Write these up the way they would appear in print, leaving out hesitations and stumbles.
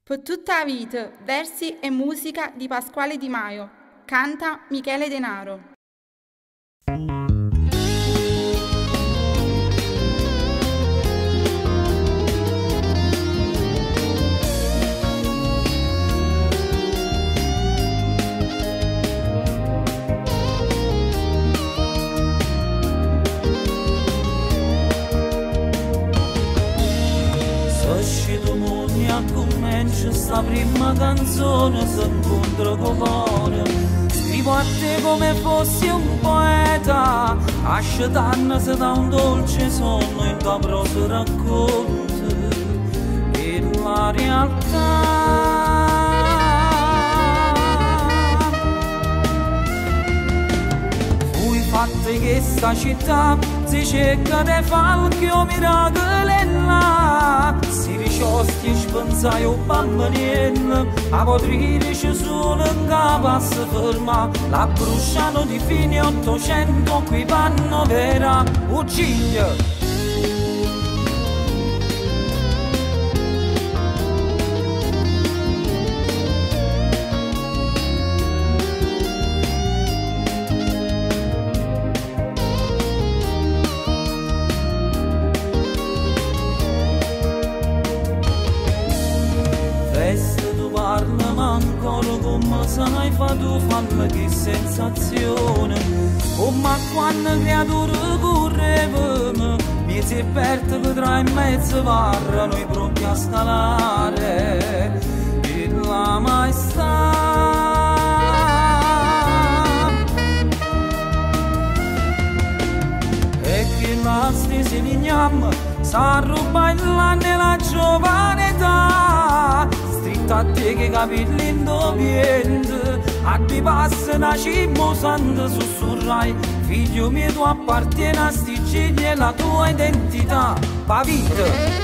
Per tutta la vita, versi e musica di Pasquale Di Maio. Canta Michele Denaro. Comincia sta prima canzone, si incontra con cuore. Scrivo a te come fossi un poeta, asciutando se da un dolce sonno in tua prosa racconta e la realtà. Fui fatta che sta città si cerca di falchi o miracoli là. Si risciosti e spensai o bambiniello, a potrice solo in capo si ferma. La bruciano di fine 800 qui vanno vera ucciglia. Sai fa tu fanno che sensazione, ma quando creatura correvamo mi si aperta che tra in mezzo varra noi pronti a scalare e la maestà. E che la stessa lignam sa ruba nella giovane età, a te che capelli indovviente, a ti passa una cimmo santa sussurrai, figlio mio tu appartieni a sti gigli e la tua identità, pa vita.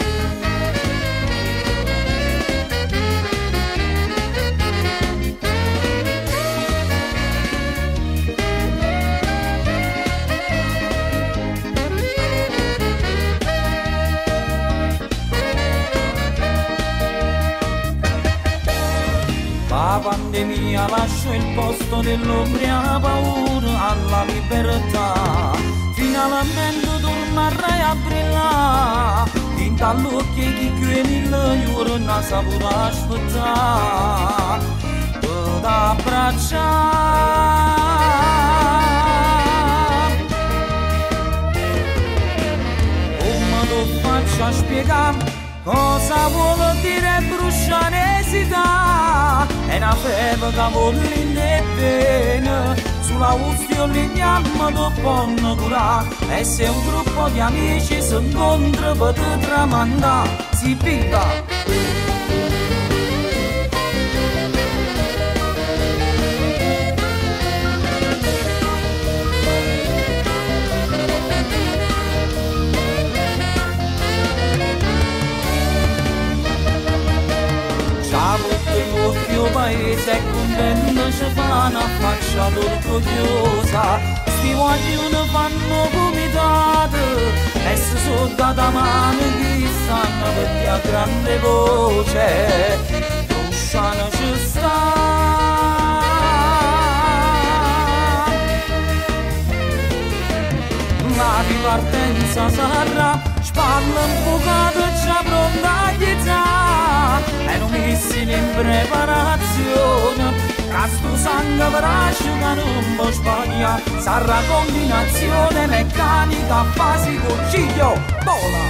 La pandemia lasciò il posto dell'ombra e la paura alla libertà. Finalmente tornerai a brillare, tinta all'occhio chi chiede il giorno saprà aspettare per abbracciare. Come lo faccio a spiegare cosa vuole dire brucianesità? È una febbre che vuole e bene, sulla ustia lignamma dopo un curà. E se un gruppo di amici si incontra per te tramandare, si picca. Paese e contento ci fa una faccia orgogliosa, sti vogliono fanno comitate e si sono data mano chi stanno perché a grande voce Rusciano ci sta. La ripartenza sarà spalla un bucato già pronta a chizzare e non missili in preparazione. Casto sangue per asciugare un po' sbaglia, sarà combinazione meccanica basico ciglio vola.